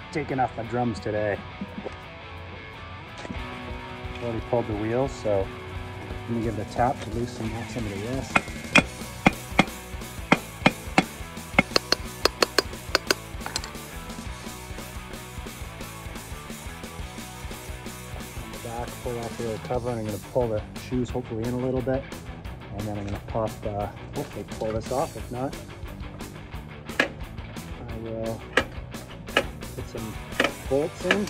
taking off my drums today. Already pulled the wheels, so I'm gonna give it a tap to loosen up some of the rust. On the back, pull off the little cover, and I'm gonna pull the shoes hopefully in a little bit, and then I'm gonna pop, hopefully pull this off. If not, I will put some bolts in.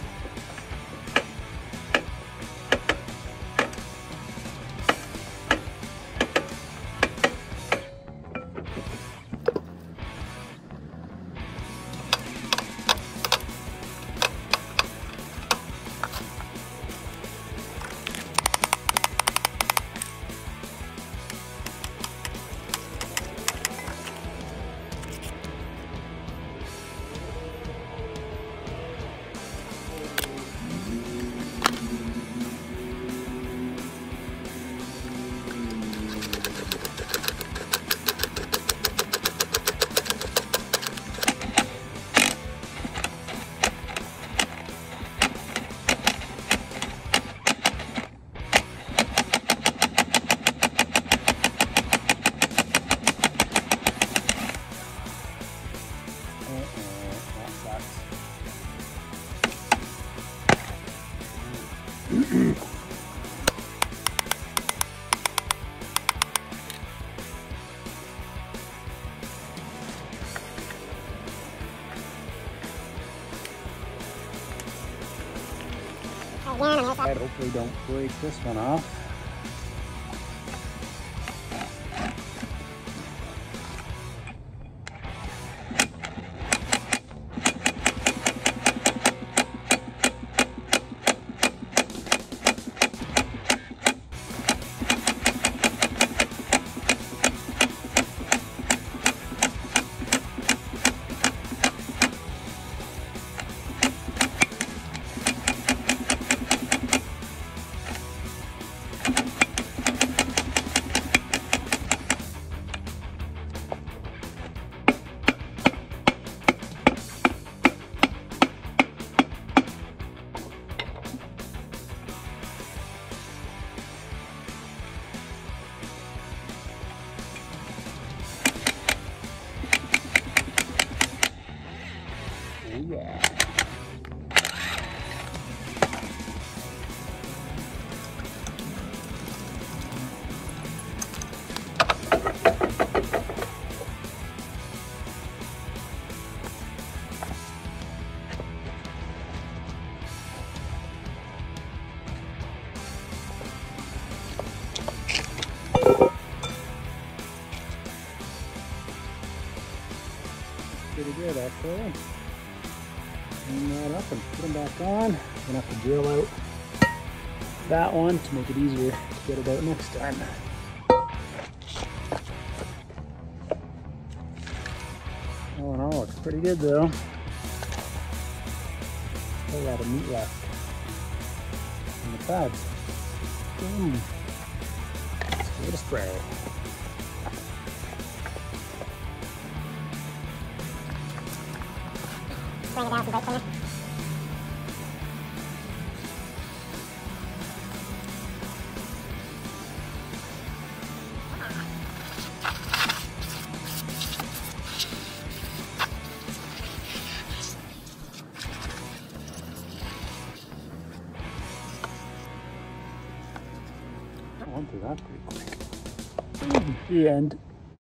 Hopefully don't break this one off. Yeah. Pretty good, actually. Clean that up and put them back on. I'm gonna have to drill out that one to make it easier to get it out next time. All in all, looks pretty good though. A lot of meat left on the pads. Boom. Let's give it a spray. Bring it down some brake cleaner. I went through that pretty quick. The end.